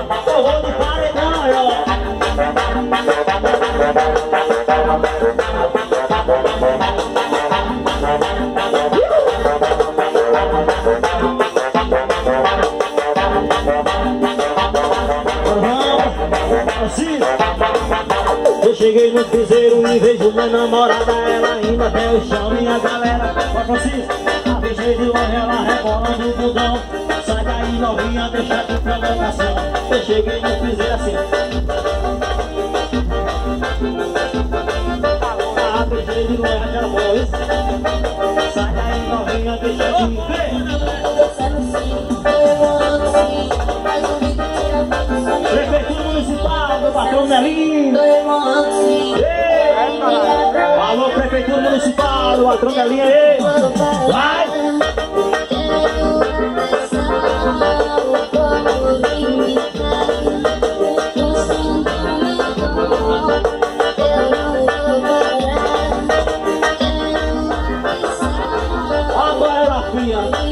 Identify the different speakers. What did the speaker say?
Speaker 1: eu vou de paredão, ó. Eu cheguei no piseiro e vejo minha namorada, ela indo até o chão, minha galera. Ó Francisco, a bicha de longe, ela rebolando o budão. Sai daí novinha, deixa de provocação. Eu cheguei no piseiro assim. A bicha de longe, já foi. Sai daí novinha, deixa de Prefeitura Municipal, meu patrão Nelinho. Alô, Prefeitura Municipal, meu patrão Nelinho aí. Vai! Agora ela filha.